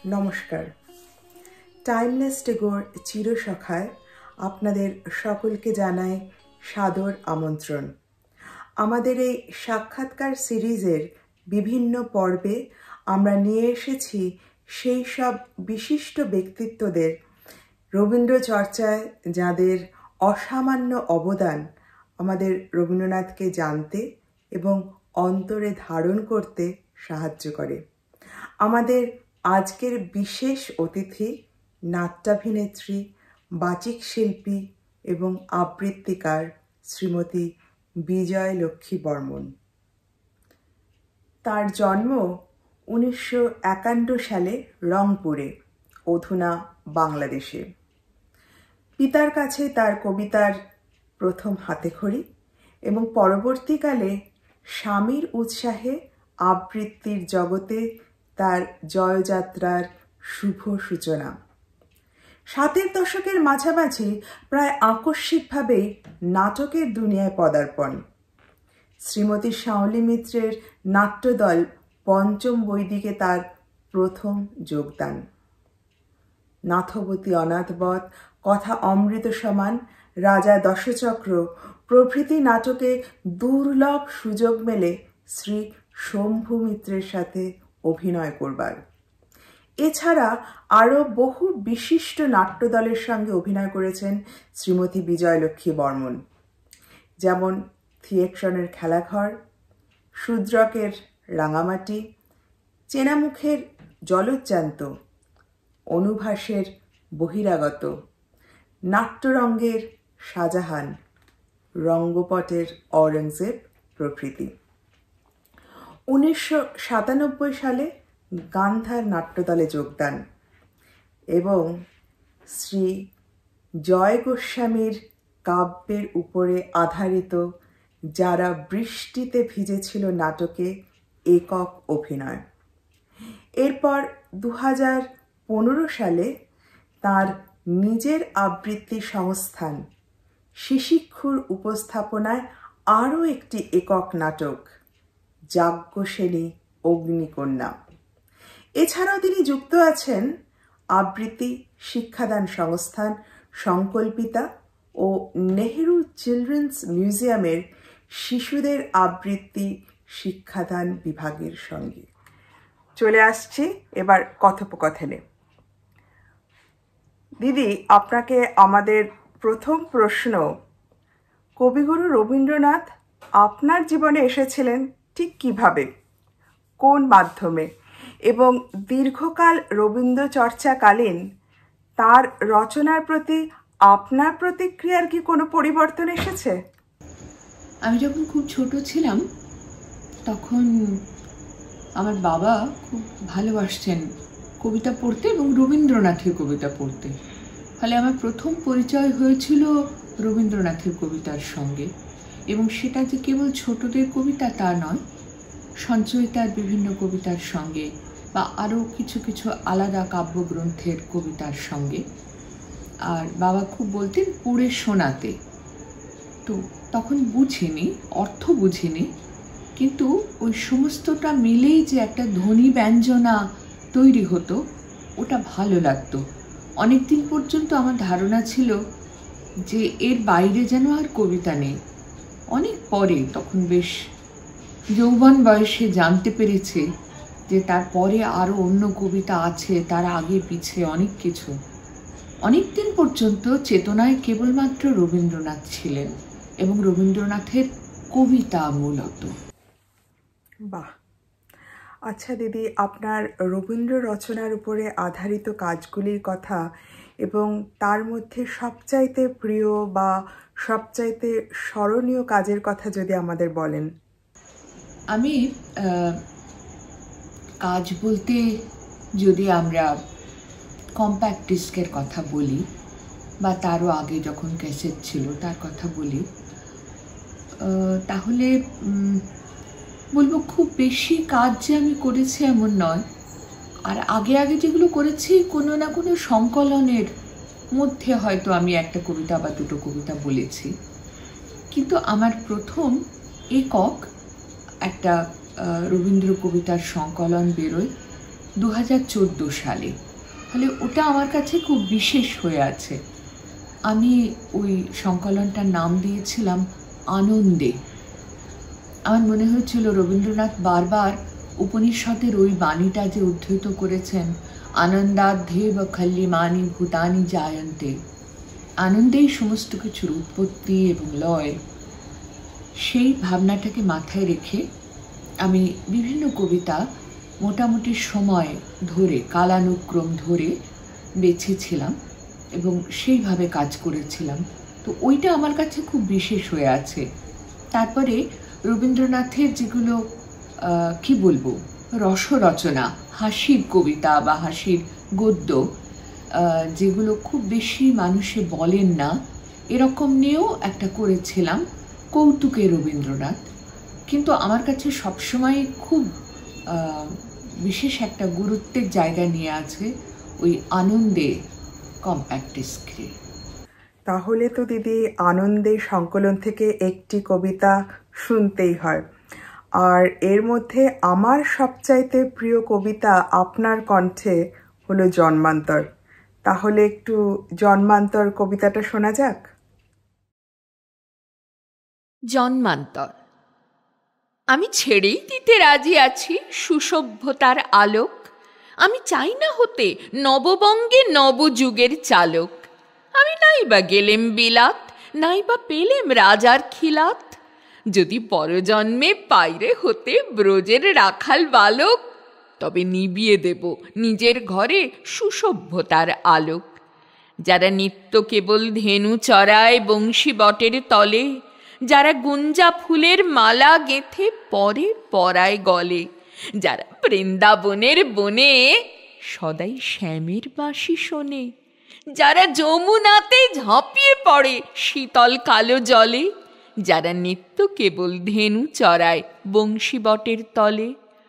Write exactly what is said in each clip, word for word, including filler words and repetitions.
নমস্কার। টাইমলেস টেগোর চিরসখায় আপনাদের সকলকে জানাই সাদর আমন্ত্রণ। আমাদের এই সাক্ষাৎকার সিরিজের বিভিন্ন পর্বে আমরা নিয়ে এসেছি সেই সব বিশিষ্ট ব্যক্তিত্বদের, রবীন্দ্র চর্চায় যাদের অসামান্য অবদান আমাদের রবীন্দ্রনাথকে জানতে এবং অন্তরে ধারণ করতে সাহায্য করে। আমাদের আজকের বিশেষ অতিথি নাট্যাভিনেত্রী, বাচিক শিল্পী এবং আবৃত্তিকার শ্রীমতী বিজয়লক্ষ্মী বর্মন। তার জন্ম উনিশশো একান্ন সালে রংপুরে, অধুনা বাংলাদেশে। পিতার কাছে তার কবিতার প্রথম হাতেখড়ি এবং পরবর্তীকালে স্বামীর উৎসাহে আবৃত্তির জগতে তার জয়যাত্রার শুভ সূচনা। সাতের দশকের মাঝামাঝি প্রায় আকস্মিকভাবেই নাটকের দুনিয়ায় পদার্পণ। শ্রীমতী শাওলি মিত্রের নাট্যদল পঞ্চম বৈদিকে তার প্রথম যোগদান। নাথবতী অনাথবধ, কথা অমৃত সমান, রাজা দশচক্র প্রভৃতি নাটকে দুর্লভ সুযোগ মেলে শ্রী শম্ভু মিত্রের সাথে অভিনয় করবার। এছাড়া আরও বহু বিশিষ্ট নাট্যদলের সঙ্গে অভিনয় করেছেন শ্রীমতী বিজয়লক্ষ্মী বর্মন, যেমন থিয়েট্রনের খেলাঘর, শূদ্রকের রাঙামাটি, চেনামুখের জলজ্জান্ত, অনুভাসের বহিরাগত, নাট্যরঙ্গের শাহজাহান, রঙ্গপটের অরঙ্গজেব প্রভৃতি। উনিশশো সাতানব্বই সালে গান্ধার নাট্যদলে যোগদান এবং শ্রী জয় গোস্বামীর কাব্যের উপরে আধারিত যারা বৃষ্টিতে ভিজেছিল নাটকে একক অভিনয়। এরপর দু হাজার পনেরো সালে তার নিজের আবৃত্তি সংস্থান শিশিক্ষুর উপস্থাপনায় আরও একটি একক নাটক যাজ্ঞসেনী অগ্নিকন্যা। এছাড়াও তিনি যুক্ত আছেন আবৃত্তি শিক্ষাদান সংস্থান সংকল্পিতা ও নেহেরু চিলড্রেন্স মিউজিয়ামের শিশুদের আবৃত্তি শিক্ষাদান বিভাগের সঙ্গে। চলে আসছি এবার কথোপকথনে। দিদি, আপনাকে আমাদের প্রথম প্রশ্ন, কবিগুরু রবীন্দ্রনাথ আপনার জীবনে এসেছিলেন ঠিক কিভাবে, কোন মাধ্যমে, এবং দীর্ঘকাল রবীন্দ্র চর্চাকালীন তার রচনার প্রতি আপনার প্রতিক্রিয়ার কি কোনো পরিবর্তন এসেছে? আমি যখন খুব ছোট ছিলাম তখন আমার বাবা খুব ভালোবাসতেন কবিতা পড়তে এবং রবীন্দ্রনাথের কবিতা পড়তে। ফলে আমার প্রথম পরিচয় হয়েছিল রবীন্দ্রনাথের কবিতার সঙ্গে, এবং সেটা যে কেবল ছোটদের কবিতা তা নয়, সঞ্চয়িতার বিভিন্ন কবিতার সঙ্গে বা আরও কিছু কিছু আলাদা কাব্যগ্রন্থের কবিতার সঙ্গে। আর বাবা খুব বলতেন পড়ে শোনাতে। তো তখন বুঝিনি, অর্থ বুঝিনি, কিন্তু ওই সমস্তটা মিলেই যে একটা ধ্বনি ব্যঞ্জনা তৈরি হতো, ওটা ভালো লাগতো। অনেক দিন পর্যন্ত আমার ধারণা ছিল যে এর বাইরে যেন আর কবিতা নেই। অনেক পরে, তখন বেশ যৌবন বয়সে জানতে পেরেছি যে তারপরে আরও অন্য কবিতা আছে, তার আগে পিছে অনেক কিছু। অনেক দিন পর্যন্ত চেতনায় কেবলমাত্র রবীন্দ্রনাথ ছিলেন এবং রবীন্দ্রনাথের কবিতা মূলত। বাহ, আচ্ছা দিদি, আপনার রবীন্দ্র রচনার উপরে আধারিত কাজগুলির কথা এবং তার মধ্যে সবচাইতে প্রিয় বা সবচাইতে স্মরণীয় কাজের কথা যদি আমাদের বলেন। আমি কাজ বলতে যদি আমরা কম্প্যাক্ট ডিস্কের কথা বলি বা তারও আগে যখন ক্যাসেট ছিল তার কথা বলি, তাহলে বলবো খুব বেশি কাজ যে আমি করেছি এমন নয়। আর আগে আগে যেগুলো করেছি কোনো না কোনো সংকলনের মধ্যে হয়তো আমি একটা কবিতা বা দুটো কবিতা বলেছি, কিন্তু আমার প্রথম একক একটা রবীন্দ্র কবিতার সংকলন বেরোয় দু হাজার চোদ্দো সালে। তাহলে ওটা আমার কাছে খুব বিশেষ হয়ে আছে। আমি ওই সংকলনটার নাম দিয়েছিলাম আনন্দে। আমার মনে হয়েছিল রবীন্দ্রনাথ বারবার উপনিষদের ওই বাণীটা যে উদ্ধৃত করেছেন, আনন্দাধ্যেব খল্লিমানি ভূতানি জায়ন্তে, আনন্দেই সমস্ত কিছুর উৎপত্তি এবং লয়, সেই ভাবনাটাকে মাথায় রেখে আমি বিভিন্ন কবিতা মোটামুটি সময় ধরে, কালানুক্রম ধরে বেছেছিলাম এবং সেইভাবে কাজ করেছিলাম। তো ওইটা আমার কাছে খুব বিশেষ হয়ে আছে। তারপরে রবীন্দ্রনাথের যেগুলো কি বলবো রসরচনা, হাসির কবিতা বা হাসির গদ্য, যেগুলো খুব বেশি মানুষে বলেন না, এরকম নিয়েও একটা করেছিলাম, কৌতুকে রবীন্দ্রনাথ। কিন্তু আমার কাছে সবসময় খুব বিশেষ একটা গুরুত্বের জায়গা নিয়ে আছে ওই আনন্দে কম্প্যাক্ট ডিস্কে। তাহলে তো দিদি আনন্দে সংকলন থেকে একটি কবিতা শুনতেই হয়। আর এর মধ্যে আমার সবচাইতে প্রিয় কবিতা আপনার কণ্ঠে হলো জন্মান্তর। তাহলে একটু জন্মান্তর কবিতাটা শোনা যাক। জন্মান্তর। আমি ছেড়েই দিতে রাজি আছি সুসভ্যতার আলোক। আমি চাই না হতে নববঙ্গে নবযুগের চালক। আমি নাই বা গেলেম বিলাত, নাই বা পেলেম রাজার খিলাত। যদি পরজন্মে পাইরে হতে ব্রজের রাখাল বালক, তবে নিবিয়ে দেব নিজের ঘরে সুসভ্যতার আলোক। যারা নিত্য কেবল ধেনু চড়ায় বংশী বটের তলে, যারা গুঞ্জা ফুলের মালা গেঁথে পরে পরায় গলে, যারা বৃন্দাবনের বনে সদাই শ্যামের বাঁশি শোনে, যারা যমুনাতে ঝাঁপিয়ে পড়ে শীতল কালো জলে, যারা নিত্য কেবল ধেনু চড়ায় বংশী বটের তলে।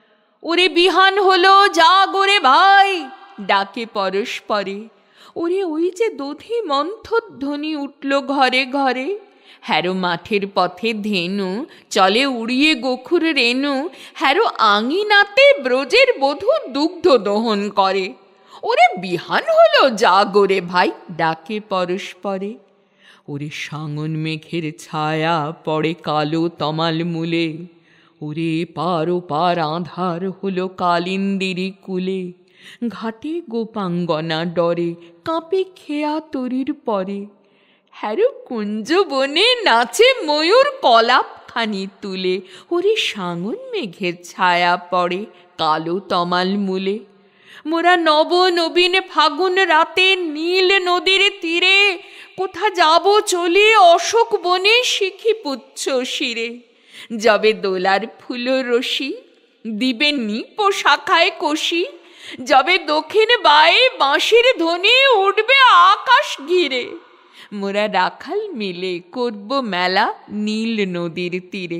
ওরে বিহান হলো জাগরে ভাই, ডাকে পরস্পরে। ওরে ওই যে দধি মন্থধ্বনি উঠল ঘরে ঘরে। হ্যারো মাঠের পথে ধেনু চলে উড়িয়ে গোখুর রেণু, হ্যারো আঙিনাতে ব্রজের বধূ দুগ্ধ দহন করে। ওরে বিহান হলো জাগরে ভাই, ডাকে পরস্পরে। ওরে সাঙন মেঘের ছায়া পড়ে কালো তমাল মূলে, ওরে পার ও পার আঁধার হলো কালিন্দিরি কুলে। ঘাটে গোপাঙ্গনা ডরে কাঁপে খেয়া তরির পরে, হ্যারো কুঞ্জ বনে নাচে ময়ূর কলাপ খানি তুলে। ওরে সাঙন মেঘের ছায়া পড়ে কালো তমাল মূলে। মোরা নব নবীন ফাগুন রাতে নীল নদীর তীরে, কোথা যাব চলে অশোক বনে শিখি পুচ্ছ শিরে। যবে দোলার ফুল রশি দিবে নিপ শাখায় কষি, যবে দক্ষিণ বায়ে বাঁশির ধ্বনি উঠবে আকাশ ঘিরে। মোরা রাখাল মিলে করব মেলা নীল নদীর তীরে।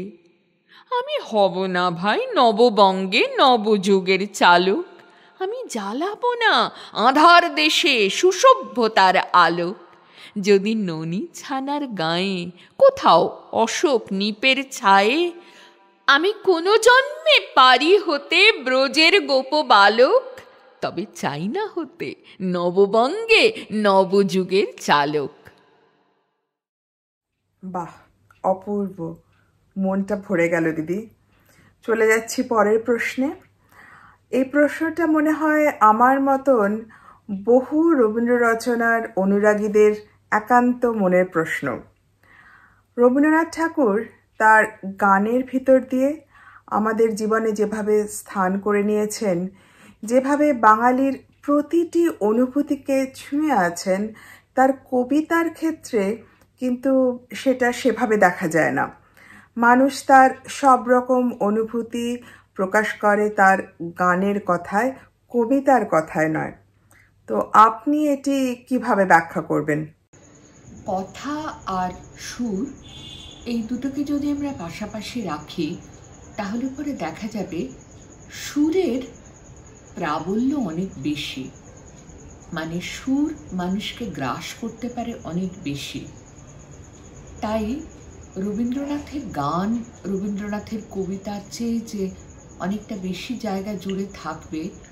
আমি হব না ভাই নববঙ্গে নবযুগের চালক, আমি জ্বালাবো না আঁধার দেশে সুসভ্যতার আলোক। যদি ননি ছানার গায়ে কোথাও অশোক নিপের ছায়ে, আমি কোনো জন্মে পারি হতে ব্রজের গোপ বালক, তবে চাই না হতে নববঙ্গে নবযুগের চালক। বাহ, অপূর্ব, মনটা ভরে গেল দিদি। চলে যাচ্ছি পরের প্রশ্নে। এই প্রশ্নটা মনে হয় আমার মতন বহু রবীন্দ্র রচনার অনুরাগীদের একান্ত মনের প্রশ্ন। রবীন্দ্রনাথ ঠাকুর তার গানের ভিতর দিয়ে আমাদের জীবনে যেভাবে স্থান করে নিয়েছেন, যেভাবে বাঙালির প্রতিটি অনুভূতিকে ছুঁয়ে আছেন, তার কবিতার ক্ষেত্রে কিন্তু সেটা সেভাবে দেখা যায় না। মানুষ তার সব রকম অনুভূতি প্রকাশ করে তার গানের কথায়, কবিতার কথায় নয়। তো আপনি এটি কিভাবে ব্যাখ্যা করবেন? কথা আর সুর এই দুটোকে যদি আমরা পাশাপাশি রাখি, তাহলে পরে দেখা যাবে সুরের প্রাবল্য অনেক বেশি, মানে সুর মানুষকে গ্রাস করতে পারে অনেক বেশি। তাই রবীন্দ্রনাথের গান, রবীন্দ্রনাথের কবিতার চেয়ে যে অনেকটা বেশি জায়গা জুড়ে থাকবে,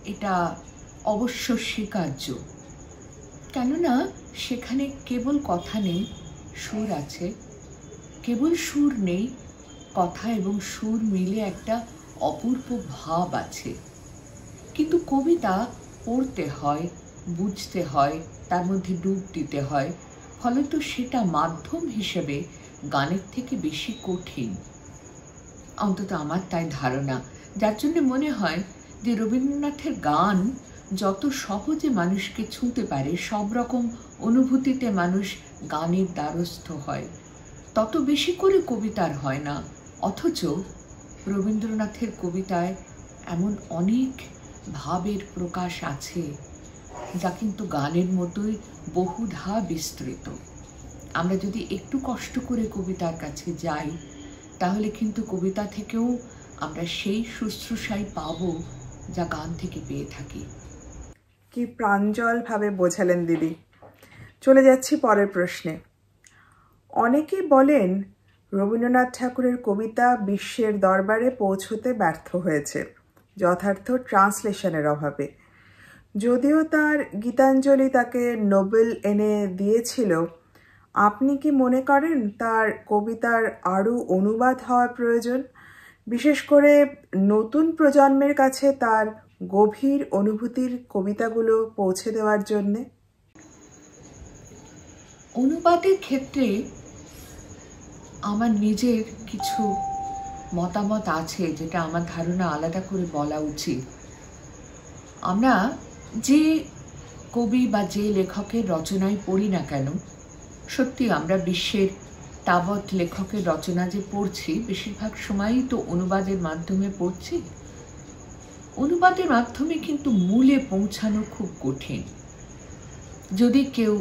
এটা অবশ্য স্বীকার্য, কেননা সেখানে কেবল কথা নেই, সুর আছে, কেবল সুর নেই, কথা এবং সুর মিলে একটা অপূর্ব ভাব আছে। কিন্তু কবিতা পড়তে হয়, বুঝতে হয়, তার মধ্যে ডুব দিতে হয়, ফলত সেটা মাধ্যম হিসেবে গানের থেকে বেশি কঠিন, অন্তত আমার তাই ধারণা। যার জন্য মনে হয় যে রবীন্দ্রনাথের গান যত সহজে মানুষকে ছুঁতে পারে, সব রকম অনুভূতিতে মানুষ গানের দ্বারস্থ হয়, তত বেশি করে কবিতার হয় না। অথচ রবীন্দ্রনাথের কবিতায় এমন অনেক ভাবের প্রকাশ আছে যা কিন্তু গানের মতোই বহুধা বিস্তৃত। আমরা যদি একটু কষ্ট করে কবিতার কাছে যাই, তাহলে কিন্তু কবিতা থেকেও আমরা সেই শুশ্রূষাই পাবো যা গান থেকে পেয়ে থাকি। কি প্রাঞ্জলভাবে বোঝালেন দিদি। চলে যাচ্ছি পরের প্রশ্নে। অনেকেই বলেন রবীন্দ্রনাথ ঠাকুরের কবিতা বিশ্বের দরবারে পৌঁছতে ব্যর্থ হয়েছে যথার্থ ট্রান্সলেশনের অভাবে। যদিও তার গীতাঞ্জলি তাকে নোবেল এনে দিয়েছিল, আপনি কি মনে করেন তার কবিতার আরও অনুবাদ হওয়া প্রয়োজন, বিশেষ করে নতুন প্রজন্মের কাছে তার গভীর অনুভূতির কবিতাগুলো পৌঁছে দেওয়ার জন্যে? অনুবাদের ক্ষেত্রে আমার নিজের কিছু মতামত আছে, যেটা আমার ধারণা আলাদা করে বলা উচিত। আমরা যে কবি বা যে লেখকের রচনায় পড়ি না কেন, সত্যি আমরা বিশ্বের তাবৎ লেখকের রচনা যে পড়ছি, বেশিরভাগ সময়ই তো অনুবাদের মাধ্যমে পড়ছি। অনুবাদের মাধ্যমে কিন্তু মূলে পৌঁছানো খুব কঠিন। যদি কেউ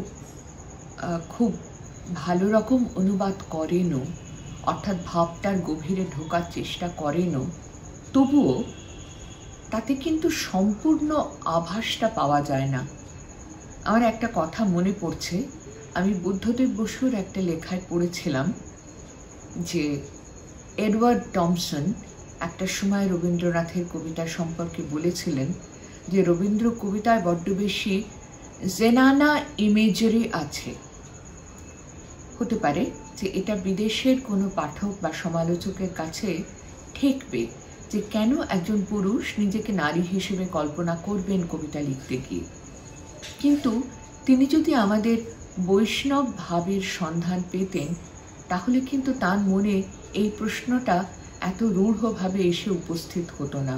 খুব ভালো রকম অনুবাদ করেনও, অর্থাৎ ভাবটার গভীরে ঢোকার চেষ্টা করেনও, তবুও তাতে কিন্তু সম্পূর্ণ আভাসটা পাওয়া যায় না। আমার একটা কথা মনে পড়ছে, আমি বুদ্ধদেব বসুর একটা লেখায় পড়েছিলাম যে এডওয়ার্ড টমসন একটা সময় রবীন্দ্রনাথের কবিতা সম্পর্কে বলেছিলেন যে রবীন্দ্র কবিতায় বড্ড বেশি জেনানা ইমেজারি আছে। হতে পারে যে এটা বিদেশের কোনো পাঠক বা সমালোচকের কাছে ঠেকবে যে কেন একজন পুরুষ নিজেকে নারী হিসেবে কল্পনা করবেন কবিতা লিখতে গিয়ে। কিন্তু তিনি যদি আমাদের বৈষ্ণব ভাবের সন্ধান পেতেন, তাহলে কিন্তু তার মনে এই প্রশ্নটা এত রূঢ়ভাবে এসে উপস্থিত হতো না।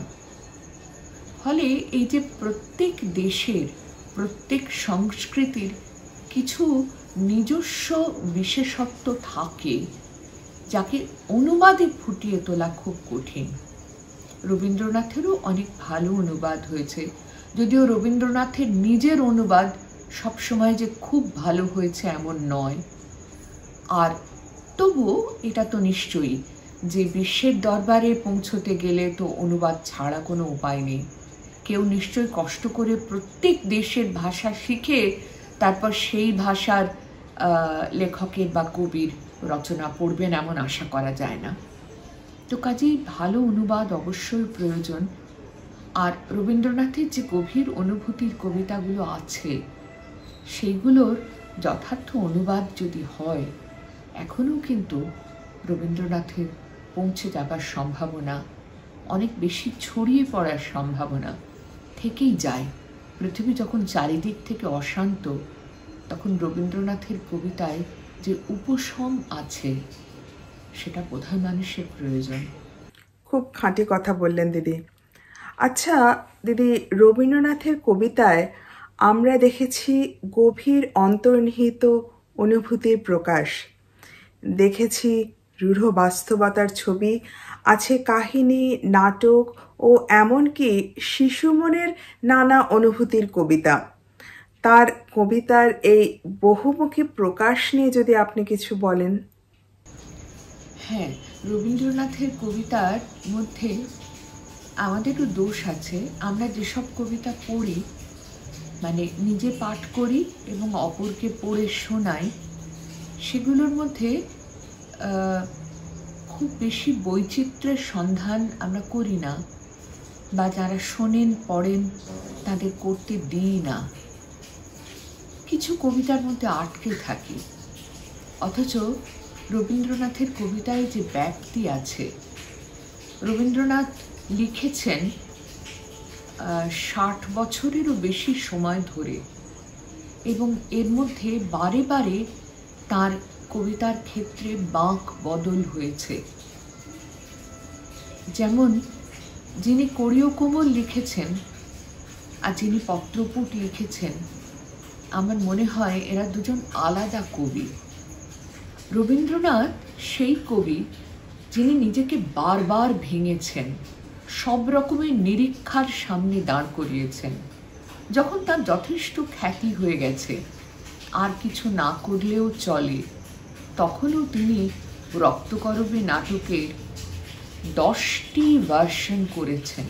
ফলে এই যে প্রত্যেক দেশের, প্রত্যেক সংস্কৃতির কিছু নিজস্ব বিশেষত্ব থাকে, যাকে অনুবাদে ফুটিয়ে তোলা খুব কঠিন। রবীন্দ্রনাথেরও অনেক ভালো অনুবাদ হয়েছে, যদিও রবীন্দ্রনাথের নিজের অনুবাদ সবসময় যে খুব ভালো হয়েছে এমন নয়। আর তবুও এটা তো নিশ্চয়ই যে বিশ্বের দরবারে পৌঁছতে গেলে তো অনুবাদ ছাড়া কোনো উপায় নেই। কেউ নিশ্চয়ই কষ্ট করে প্রত্যেক দেশের ভাষা শিখে তারপর সেই ভাষার লেখকের বা কবির রচনা পড়বেন এমন আশা করা যায় না। তো কাজেই ভালো অনুবাদ অবশ্যই প্রয়োজন। আর রবীন্দ্রনাথের যে গভীর অনুভূতির কবিতাগুলো আছে, সেইগুলোর যথার্থ অনুবাদ যদি হয়, এখনও কিন্তু রবীন্দ্রনাথের পৌঁছে যাবার সম্ভাবনা, অনেক বেশি ছড়িয়ে পড়ার সম্ভাবনা থেকেই যায়। পৃথিবী যখন চারিদিক থেকে অশান্ত, তখন রবীন্দ্রনাথের কবিতায় যে উপশম আছে, সেটা বোধহয় মানুষের প্রয়োজন। খুব খাঁটি কথা বললেন দিদি। আচ্ছা দিদি, রবীন্দ্রনাথের কবিতায় আমরা দেখেছি গভীর অন্তর্নিহিত অনুভূতির প্রকাশ, দেখেছি রূঢ় বাস্তবতার ছবি, আছে কাহিনী, নাটক ও এমনকি শিশু মনের নানা অনুভূতির কবিতা। তার কবিতার এই বহুমুখী প্রকাশ নিয়ে যদি আপনি কিছু বলেন। হ্যাঁ, রবীন্দ্রনাথের কবিতার মধ্যে আমাদেরও দোষ আছে। আমরা যেসব কবিতা পড়ি, মানে নিজে পাঠ করি এবং অপরকে পড়ে শোনাই, সেগুলোর মধ্যে খুব বেশি বৈচিত্র্যের সন্ধান আমরা করি না। বা যারা শোনেন পড়েন তাদের করতে দিই না। কিছু কবিতার মধ্যে আটকে থাকি, অথচ রবীন্দ্রনাথের কবিতায় যে ব্যাপ্তি আছে। রবীন্দ্রনাথ লিখেছেন ষাট বছরেরও বেশি সময় ধরে, এবং এর মধ্যে বারে বারে তার কবিতার ক্ষেত্রে বাঁক বদল হয়েছে। যেমন যিনি করিও কোমল লিখেছেন আর যিনি পত্রপুট লিখেছেন, আমার মনে হয় এরা দুজন আলাদা কবি। রবীন্দ্রনাথ সেই কবি যিনি নিজেকে বারবার ভেঙেছেন, সব রকমের নিরীক্ষার সামনে দাঁড় করিয়েছেন। যখন তার যথেষ্ট খ্যাতি হয়ে গেছে, আর কিছু না করলেও চলে, তখনও তিনি রক্তকরবী নাটকের দশটি ভার্সন করেছেন।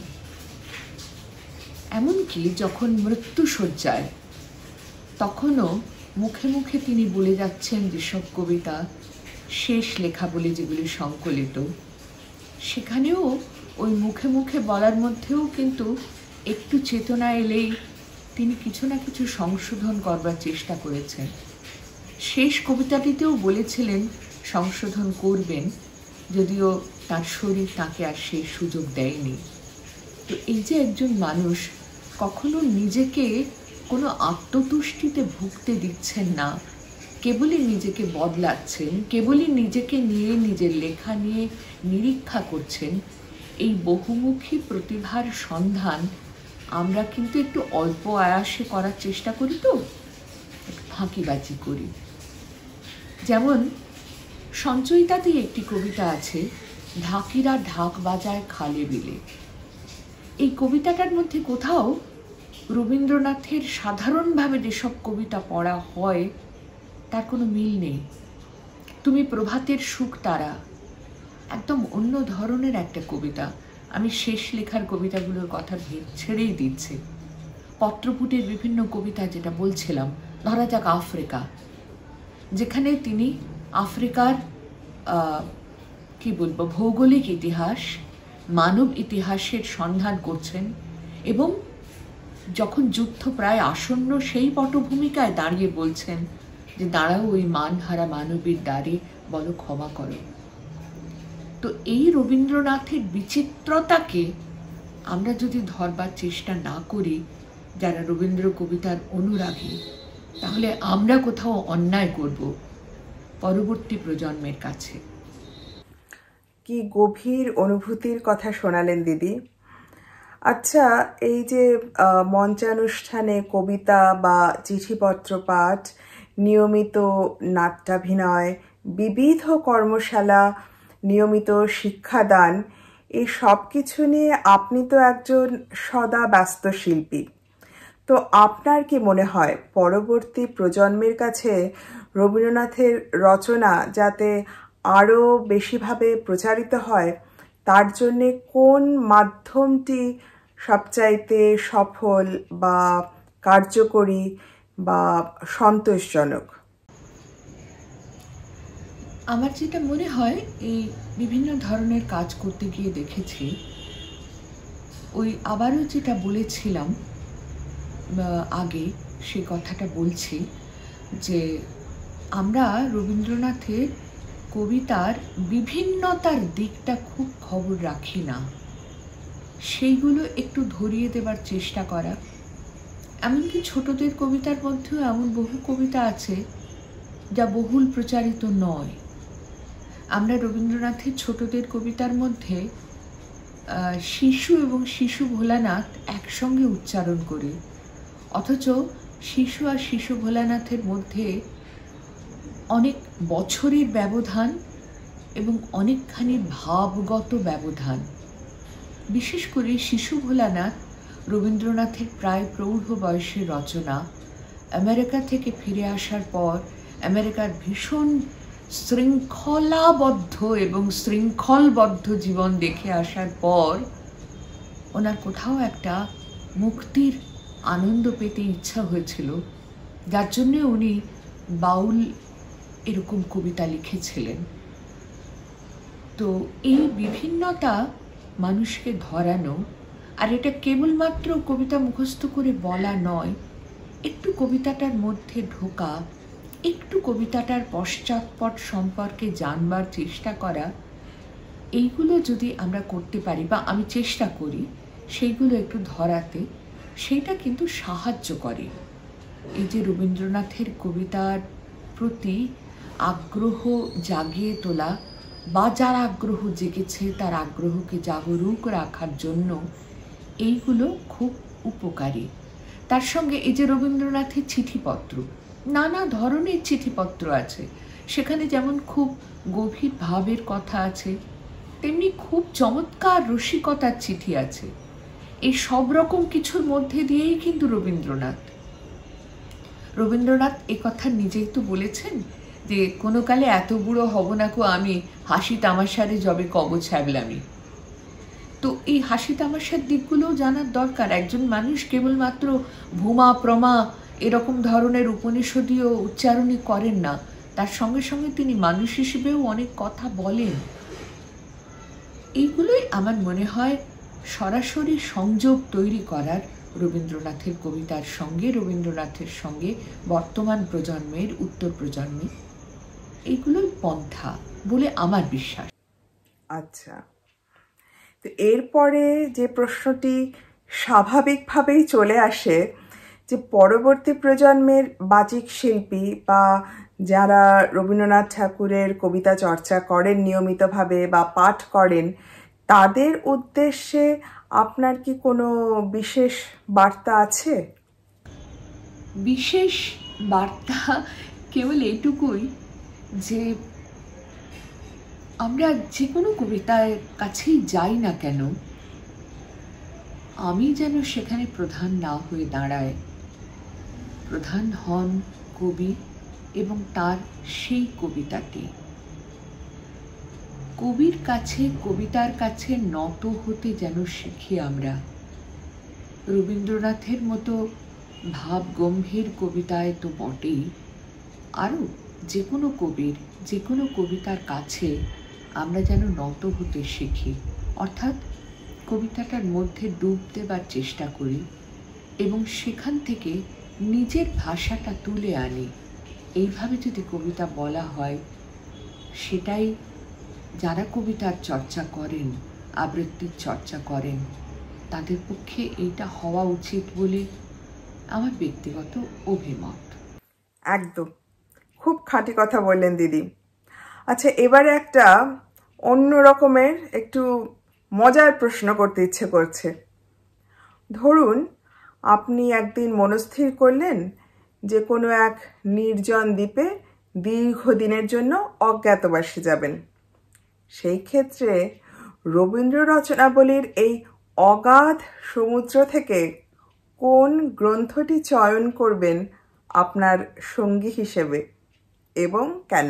এমনকি যখন মৃত্যুশয্যায়, তখনও মুখে মুখে তিনি বলে যাচ্ছেন যেসব কবিতা শেষ লেখা বলে যেগুলি সংকলিত, সেখানেও ওই মুখে মুখে বলার মধ্যেও কিন্তু একটু চেতনা এলেই তিনি কিছু না কিছু সংশোধন করবার চেষ্টা করেছেন। শেষ কবিতাটিতেও বলেছিলেন সংশোধন করবেন, যদিও তার শরীর তাকে আর সেই সুযোগ দেয়নি। তো এই যে একজন মানুষ কখনো নিজেকে কোনো আত্মতুষ্টিতে ভুগতে দিচ্ছেন না, কেবলই নিজেকে বদলাচ্ছেন, কেবলই নিজেকে নিয়ে নিজের লেখা নিয়ে নিরীক্ষা করছেন, এই বহুমুখী প্রতিভার সন্ধান আমরা কিন্তু একটু অল্প আয়াসে করার চেষ্টা করি, তো ফাঁকিবাজি করি। যেমন সঞ্চয়িতাতেই একটি কবিতা আছে, ঢাকিরা ঢাক বাজায় খালে বিলে। এই কবিতাটার মধ্যে কোথাও রবীন্দ্রনাথের সাধারণভাবে যেসব কবিতা পড়া হয় তার কোনো মিল নেই। তুমি প্রভাতের সুখ তারা একদম অন্য ধরনের একটা কবিতা। আমি শেষ লেখার কবিতাগুলোর কথা ছেড়েই দিচ্ছি। পত্রপুটের বিভিন্ন কবিতা যেটা বলছিলাম, ধরা যাক আফ্রিকা, যেখানে তিনি আফ্রিকার কি বলবো ভৌগোলিক ইতিহাস, মানব ইতিহাসের সন্ধান করছেন, এবং যখন যুদ্ধ প্রায় আসন্ন সেই পটভূমিকায় দাঁড়িয়ে বলছেন যে দাঁড়াও ওই মানহারা মানবীর দ্বারে বলো ক্ষমা করো। তো এই রবীন্দ্রনাথের বিচিত্রতাকে আমরা যদি ধরবার চেষ্টা না করি, যারা রবীন্দ্র কবিতার অনুরাগী, তাহলে আমরা কোথাও অন্যায় করব পরবর্তী প্রজন্মের কাছে। কি গভীর অনুভূতির কথা শোনালেন দিদি। আচ্ছা, এই যে মঞ্চানুষ্ঠানে কবিতা বা চিঠিপত্র পাঠ, নিয়মিত নাট্যাভিনয়, বিবিধ কর্মশালা, নিয়মিত শিক্ষাদান, এই সব কিছু নিয়ে আপনি তো একজন সদা ব্যস্ত শিল্পী। তো আপনার কি মনে হয় পরবর্তী প্রজন্মের কাছে রবীন্দ্রনাথের রচনা যাতে আরও বেশিভাবে প্রচারিত হয়, তার জন্যে কোন মাধ্যমটি সবচাইতে সফল বা কার্যকরী বা সন্তোষজনক? আমার যেটা মনে হয়, এই বিভিন্ন ধরনের কাজ করতে গিয়ে দেখেছি, ওই আবারও যেটা বলেছিলাম আগে সে কথাটা বলছি, যে আমরা রবীন্দ্রনাথের কবিতার বিভিন্নতার দিকটা খুব খবর রাখি না, সেইগুলো একটু ধরিয়ে দেবার চেষ্টা করা। এমনকি ছোটদের কবিতার মধ্যেও এমন বহু কবিতা আছে যা বহুল প্রচারিত নয়। আমরা রবীন্দ্রনাথের ছোটদের কবিতার মধ্যে শিশু এবং শিশু ভোলানাথ একসঙ্গে উচ্চারণ করি, অথচ শিশু আর শিশু ভোলানাথের মধ্যে অনেক বছরের ব্যবধান এবং অনেকখানি ভাবগত ব্যবধান। বিশেষ করে শিশু ভোলানাথ রবীন্দ্রনাথের প্রায় প্রৌঢ় বয়সের রচনা। আমেরিকা থেকে ফিরে আসার পর, আমেরিকার ভীষণ শৃঙ্খলাবদ্ধ এবং শৃঙ্খলবদ্ধ জীবন দেখে আসার পর ওনার কোথাও একটা মুক্তির আনন্দ পেতে ইচ্ছা হয়েছিল, যার জন্যে উনি বাউল এরকম কবিতা লিখেছিলেন। তো এই বিভিন্নতা মানুষকে ধরানো, আর এটা কেবলমাত্র কবিতা মুখস্থ করে বলা নয়, একটু কবিতাটার মধ্যে ঢোকা, একটু কবিতাটার পশ্চাৎপট সম্পর্কে জানবার চেষ্টা করা, এইগুলো যদি আমরা করতে পারি বা আমি চেষ্টা করি সেইগুলো একটু ধরাতে, সেইটা কিন্তু সাহায্য করে। এই যে রবীন্দ্রনাথের কবিতার প্রতি আগ্রহ জাগিয়ে তোলা বা যার আগ্রহ জেগেছে তার আগ্রহকে জাগরুক রাখার জন্য এইগুলো খুব উপকারী। তার সঙ্গে এই যে রবীন্দ্রনাথের চিঠিপত্র, নানা ধরনের চিঠিপত্র আছে, সেখানে যেমন খুব গভীর ভাবের কথা আছে, তেমনি খুব চমৎকার রসিকতার চিঠি আছে। এই সব রকম কিছুর মধ্যে দিয়েই কিন্তু রবীন্দ্রনাথ রবীন্দ্রনাথ এ কথা নিজেই তো বলেছেন যে কোনো কালে এত বুড়ো হব না কো আমি, হাসি তামাশারে যবে কব ছ্যাবলামি। তো এই হাসি তামাশার দিকগুলোও জানার দরকার। একজন মানুষ কেবলমাত্র ভূমা প্রমা এরকম ধরনের উপনিষদীয় উচ্চারণই করেন না, তার সঙ্গে সঙ্গে তিনি মানুষ হিসেবেও অনেক কথা বলেন। এইগুলোই আমার মনে হয় সরাসরি সংযোগ তৈরি করার রবীন্দ্রনাথের কবিতার সঙ্গে, রবীন্দ্রনাথের সঙ্গে বর্তমান প্রজন্মের, উত্তর প্রজন্মে, এইগুলোই পন্থা বলে আমার বিশ্বাস। আচ্ছা, তো এরপরে যে প্রশ্নটি স্বাভাবিকভাবেই চলে আসে যে পরবর্তী প্রজন্মের বাচিক শিল্পী বা যারা রবীন্দ্রনাথ ঠাকুরের কবিতা চর্চা করেন নিয়মিতভাবে বা পাঠ করেন, তাদের উদ্দেশ্যে আপনার কি কোনো বিশেষ বার্তা আছে? বিশেষ বার্তা কেবল এইটুকুই যে আমরা যে কোনো কবিতার কাছেই যাই না কেন, আমি যেন সেখানে প্রধান না হয়ে দাঁড়ায়। প্রধান হন কবি এবং তার সেই কবিতাটি। কবির কাছে, কবিতার কাছে নত হতে যেন শিখি আমরা। রবীন্দ্রনাথের মতো ভাব গম্ভীর কবিতায় তো বটেই, আরও যে কোনো কবির, যে কোনো কবিতার কাছে আমরা যেন নত হতে শিখি, অর্থাৎ কবিতাটার মধ্যে ডুব দেবার চেষ্টা করি এবং সেখান থেকে নিজের ভাষাটা তুলে আনি। এইভাবে যদি কবিতা বলা হয়, সেটাই যারা কবিতার চর্চা করেন, আবৃত্তির চর্চা করেন, তাদের পক্ষে এইটা হওয়া উচিত বলে আমার ব্যক্তিগত অভিমত। একদম, খুব খাঁটি কথা বললেন দিদি। আচ্ছা, এবারে একটা অন্য রকমের একটু মজার প্রশ্ন করতে ইচ্ছে করছে। ধরুন আপনি একদিন মনস্থির করলেন যে কোনো এক নির্জন দ্বীপে দীর্ঘদিনের জন্য অজ্ঞাতবাসে যাবেন। সেই ক্ষেত্রে রবীন্দ্র রচনাবলীর এই অগাধ সমুদ্র থেকে কোন গ্রন্থটি চয়ন করবেন আপনার সঙ্গী হিসেবে এবং কেন?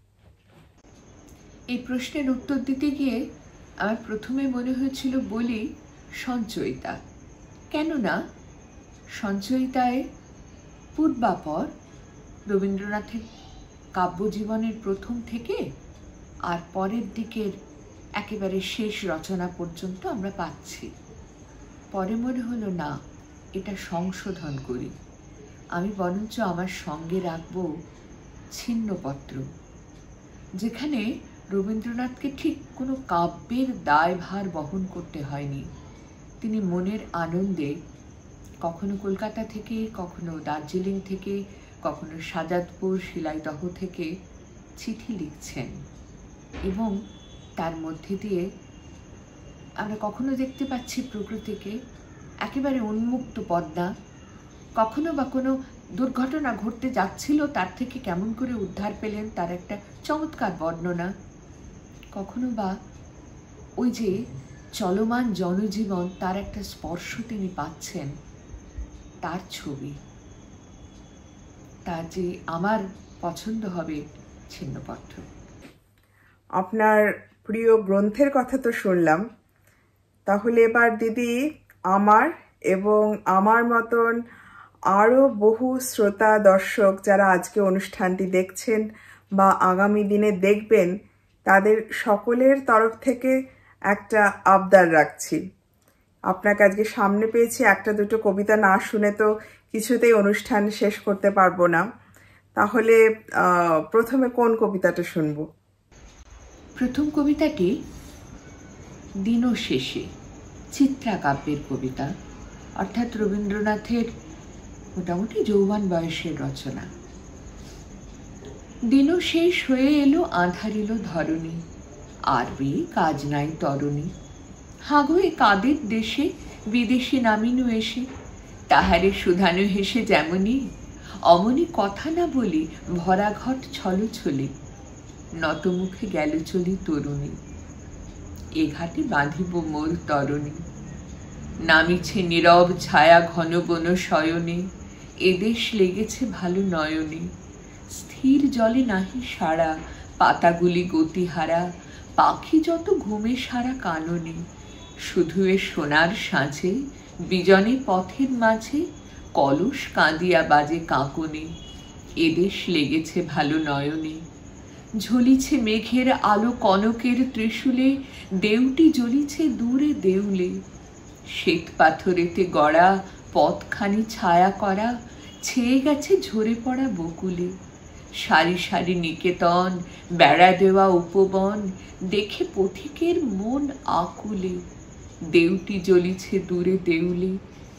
এই প্রশ্নের উত্তর দিতে গিয়ে আমার প্রথমে মনে হয়েছিল বলি সঞ্চয়িতা। কেননা সঞ্চয়িতায় পূর্বাপর রবীন্দ্রনাথের কাব্যজীবনের প্রথম থেকে আর পরের দিকের একেবারে শেষ রচনা পর্যন্ত আমরা পাচ্ছি। পরে মনে হলো না, এটা সংশোধন করি। আমি বরঞ্চ আমার সঙ্গে রাখব ছিন্নপত্র, যেখানে রবীন্দ্রনাথকে ঠিক কোনো কাব্যের দায়ভার বহন করতে হয়নি। তিনি মনের আনন্দে কখনো কলকাতা থেকে, কখনো দার্জিলিং থেকে, কখনো সাজাদপুর শিলাইদহ থেকে চিঠি লিখছেন এবং তার মধ্যে দিয়ে আমরা কখনো দেখতে পাচ্ছি প্রকৃতিকে একেবারে উন্মুক্ত পদ্মা, কখনো বা কোনো দুর্ঘটনা ঘটতে যাচ্ছিল তার থেকে কেমন করে উদ্ধার পেলেন তার একটা চমৎকার বর্ণনা, কখনো বা ওই যে চলমান জনজীবন তার একটা স্পর্শ তিনি পাচ্ছেন, তার ছবি। তার যে আমার পছন্দ হবে ছিন্নপত্র। আপনার প্রিয় গ্রন্থের কথা তো শুনলাম, তাহলে এবার দিদি আমার এবং আমার মতন আরও বহু শ্রোতা দর্শক যারা আজকে অনুষ্ঠানটি দেখছেন বা আগামী দিনে দেখবেন, তাদের সকলের তরফ থেকে একটা আবদার রাখছি আপনাকে আজকে সামনে পেয়েছি, একটা দুটো কবিতা না শুনে তো কিছুতেই অনুষ্ঠান শেষ করতে পারবো না। তাহলে প্রথমে কোন কবিতাটা শুনবো? প্রথম কবিতাটি দিনশেষে, চিত্রাকাব্যের কবিতা, অর্থাৎ রবীন্দ্রনাথের মোটামুটি যৌবন বয়সের রচনা। দিনও শেষ হয়ে এলো, আঁধারিল ধরণী, আর বি কাজ নাই তরণী। হাগয়ে কাদের দেশে, বিদেশে নামিনু এসে, তাহারে সুধানু হেসে যেমনই, অমনি কথা না বলি ভরা ঘট ছল ছলে, নত মুখে গেল চলি তরুণী, এ ঘাটে বাঁধিব মোর তরণী। নামিছে নীরব ছায়া ঘন বন শয়নে, এদেশ লেগেছে ভালো নয়নে। স্থির জলে নাহি সারা, পাতাগুলি গতিহারা, পাখি যত ঘুমে সারা কাননে। শুধু এ সোনার সাঁঝে, বিজনে পথের মাঝে, কলস কাঁদিয়া বাজে কাঁকনে, এদেশ লেগেছে ভালো নয়নে। ঝলিছে মেঘের আলো কনকের ত্রিশূলে, দেউটি জ্বলিছে দূরে দেউলে। শ্বেত পাথরেতে গড়া পথখানি ছায়া করা, ছেয়ে গেছে ঝরে পড়া বকুলে। সারি সারি নিকেতন, বেড়া দেওয়া উপবন, দেখে পথিকের মন আকুলে। দেউটি জ্বলিছে দূরে দেউলে,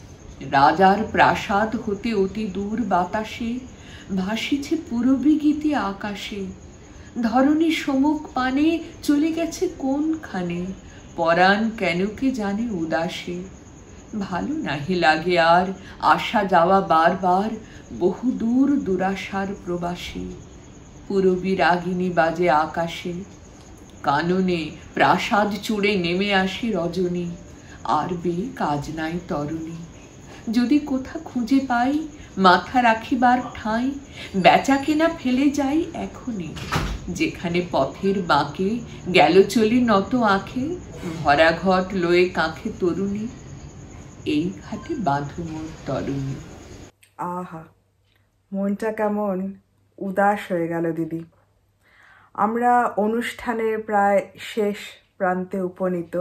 রাজার প্রাসাদ হতে অতি দূর বাতাসে, ভাসিছে পূরবী গীতি আকাশে। ধরণী সমুখ পানে, চলে গেছে কোনখানে, পরাণ কেন কে জানে উদাসে। ভালো নাহি লাগে আর আসা যাওয়া বারবার, বহু দূর দুরাশার প্রবাসী। পূরবী রাগিনী বাজে আকাশে, কাননে প্রাসাদ চূড়ে নেমে আসে রজনী, আর বে কাজ নাই তরণী। যদি কোথা খুঁজে পাই মাথা রাখিবার ঠাঁই, বেচা কেনা ফেলে যাই এখনই, যেখানে পথের বাঁকে গেল চলি নত আঁখে, ভরা ঘট লয়ে কাঁখে তরুণী, এই ঘাটে বাঁধো মোর তরুণী। আহা, মনটা কেমন উদাস হয়ে গেল দিদি। আমরা অনুষ্ঠানের প্রায় শেষ প্রান্তে উপনীত,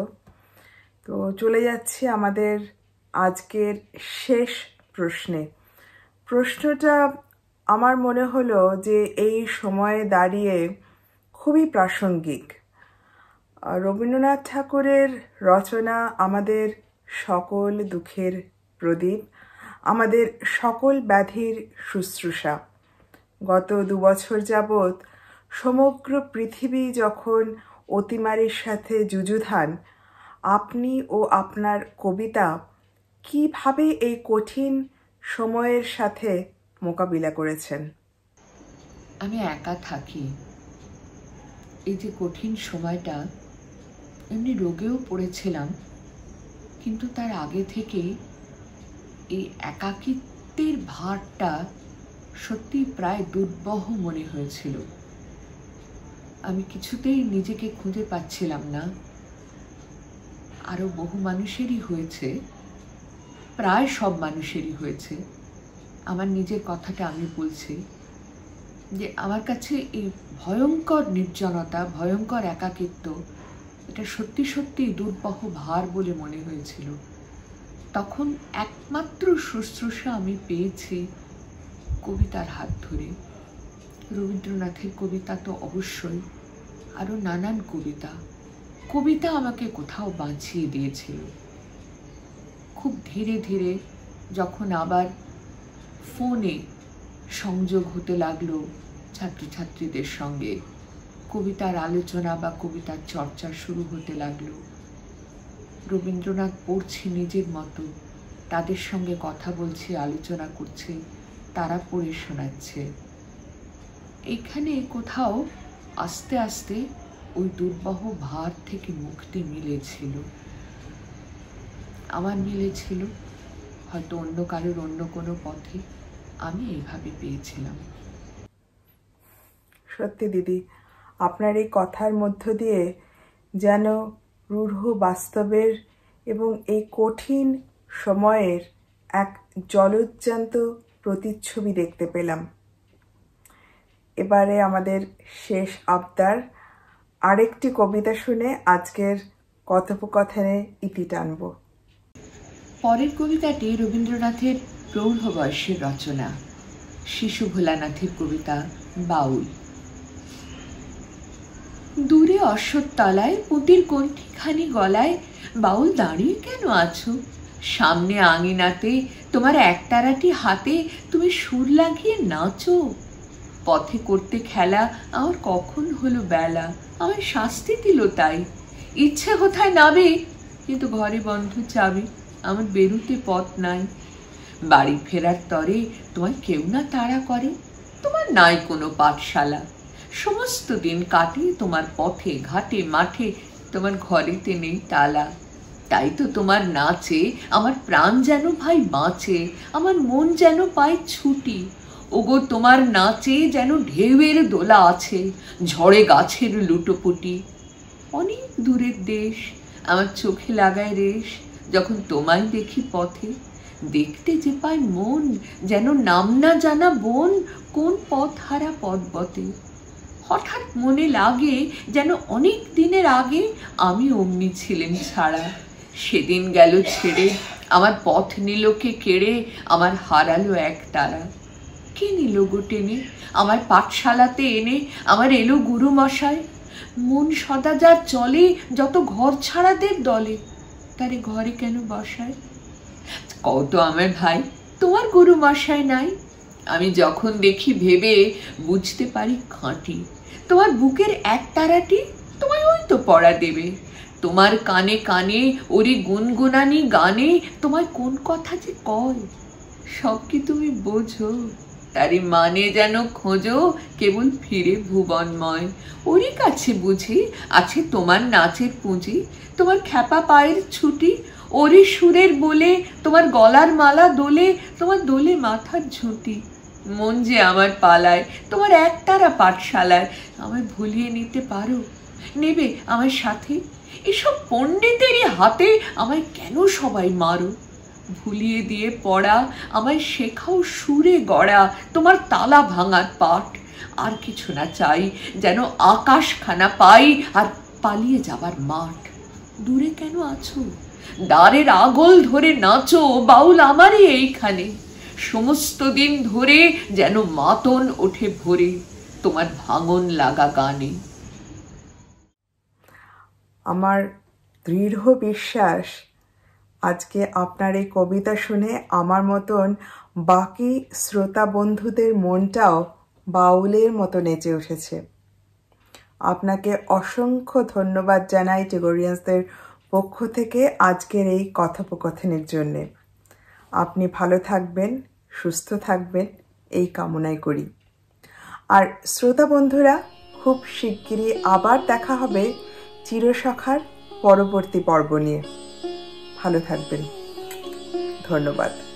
তো চলে যাচ্ছি আমাদের আজকের শেষ প্রশ্নে। প্রশ্নটা আমার মনে হলো যে এই সময়ে দাঁড়িয়ে খুবই প্রাসঙ্গিক। রবীন্দ্রনাথ ঠাকুরের রচনা আমাদের সকল দুঃখের প্রদীপ, আমাদের সকল ব্যাধির শুশ্রূষা। গত দু বছর যাবৎ সমগ্র পৃথিবী যখন অতিমারির সাথে যুযুধান, আপনি ও আপনার কবিতা কিভাবে এই কঠিন সময়ের সাথে মোকাবিলা করেছেন? আমি একা থাকি, এই যে কঠিন সময়টা, এমনি রোগেও পড়েছিলাম, কিন্তু তার আগে থেকে এই একাকিত্বের ভারটা সত্যি প্রায় দুর্বহ মনে হয়েছিল। আমি কিছুতেই নিজেকে খুঁজে পাচ্ছিলাম না। আরো বহু মানুষেরই হয়েছে, প্রায় সব মানুষেরই হয়েছে। আমার নিজের কথাটা আমি বলছি যে আমার কাছে এই ভয়ঙ্কর নির্জনতা, ভয়ঙ্কর একাকিত্ব, এটা সত্যি সত্যি দুর্বহ ভার বলে মনে হয়েছিল। তখন একমাত্র শুশ্রূষা আমি পেয়েছি কবিতার হাত ধরে। রবীন্দ্রনাথের কবিতা তো অবশ্যই, আরো নানান কবিতা কবিতা আমাকে কোথাও বাঁচিয়ে দিয়েছিল। খুব ধীরে ধীরে যখন আবার ফোনে সংযোগ হতে লাগলো ছাত্রছাত্রীদের সঙ্গে, কবিতার আলোচনা বা কবিতার চর্চা শুরু হতে লাগলো, রবীন্দ্রনাথ পড়ছি নিজের মতো, তাদের সঙ্গে কথা বলছি, আলোচনা করছি, তারা পড়ে শোনাচ্ছে। এখানে কোথাও আস্তে আস্তে ওই দুর্বহ ভার থেকে মুক্তি মিলেছিল। আমার মিলেছিল, হয়তো অন্য কারোর অন্য কোনো পথে, আমি এইভাবে পেয়েছিলাম। সত্যি দিদি, আপনার এই কথার মধ্য দিয়ে যেন রূঢ় বাস্তবের এবং এই কঠিন সময়ের এক জলজ্জান্ত প্রতিচ্ছবি দেখতে পেলাম। এবারে আমাদের শেষ আবদার, আরেকটি কবিতা শুনে আজকের কথোপকথনে ইতি টানব। পরের কবিতাটি রবীন্দ্রনাথের প্রৌঢ় বয়সের রচনা, শিশু ভোলানাথের কবিতা বাউল। দূরে অশ্বত্থতলায় পুঁতির কণ্ঠিখানি গলায় বাউল দাঁড়িয়ে কেন আছো? সামনে আঙিনাতে তোমার একতারাটি হাতে তুমি সুর লাগিয়ে নাচো। পথে করতে খেলা আমার কখন হলো বেলা, আমার শাস্তি দিল তাই। ইচ্ছে কোথায় নাবে, কিন্তু ঘরে বন্ধ চাবি, আমার বেরুতে পথ নাই। বাড়ি ফেরার তরে তোমায় কেউ না তাড়া করে, তোমার নাই কোনো পাঠশালা। সমস্ত দিন কাটে তোমার পথে ঘাটে মাঠে, তোমার ঘরেতে নেই তালা। তাই তো তোমার নাচে আমার প্রাণ যেন ভাই বাঁচে, আমার মন যেন পায় ছুটি। ওগো তোমার নাচে যেন ঢেউয়ের দোলা আছে, ঝড়ে গাছের লুটোপুটি। অনেক দূরের দেশ আমার চোখে লাগায় রেশ, যখন তোমায় দেখি পথে। দেখতে যে পায় মন যেন নাম না জানা বন, কোন পথ হারা পথবতে। হঠাৎ মনে লাগে যেন অনেক দিনের আগে আমি অমনি ছিলেন ছাড়া। সেদিন গেল ছেড়ে আমার পথ নিল কে কেড়ে, আমার হারালো এক তারা। কে নিল গো টেনে আমার পাঠশালাতে এনে, আমার এলো গুরু মশাই। মন সদা যার চলে যত ঘর ছাড়াদের দলে, তারে ঘরে কেন বসায়? কত আমার ভাই তোমার গুরু মশাই নাই? আমি যখন দেখি ভেবে বুঝতে পারি খাঁটি, তোমার বুকের এক তারাটি তোমায় ওই তো পড়া দেবে। তোমার কানে কানে ওরে গুনগুনানি গানে তোমায় কোন কথা যে কয়, সব কি তুমি বোঝো? তারি মানে যেন খোঁজো কেবল ফিরে ভুবনময়। ওরই কাছে বুঝি আছে তোমার নাচের পুঁজি, তোমার খ্যাপা পায়ের ছুটি। ওরে সুরের বলে তোমার গলার মালা দোলে, তোমার দোলে মাথার ঝুঁটি। মন যে আমার পালায় তোমার একতারা পাঠশালায়, আমায় ভুলিয়ে নিতে পারো? নেবে আমার সাথে? এসব পণ্ডিতেরই হাতে আমায় কেন সবাই মারো? ভুলিয়ে দিয়ে পড়া আমায় শেখাও সুরে গড়া, তোমার তালা ভাঙার পাঠ। আর কিছু না চাই, যেন আকাশখানা পাই আর পালিয়ে যাবার মাঠ। দূরে কেন আছো? দ্বারের আগল ধরে নাচো, বাউল আমারই এইখানে। সমস্ত দিন ধরে যেন মাতন ওঠে ভোরে তোমার ভাঙন লাগা গানে। আমার দৃঢ় বিশ্বাস আজকে আপনার এই কবিতা শুনে আমার মতন বাকি শ্রোতা বন্ধুদের মনটাও বাউলের মতো নেচে উঠেছে। আপনাকে অসংখ্য ধন্যবাদ জানাই টেগোরিয়ানসদের পক্ষ থেকে আজকের এই কথোপকথনের জন্যে। আপনি ভালো থাকবেন, সুস্থ থাকবেন, এই কামনাই করি। আর শ্রোতা বন্ধুরা, খুব শিগগিরই আবার দেখা হবে চিরসখার পরবর্তী পর্ব নিয়ে। ভালো থাকবেন, ধন্যবাদ।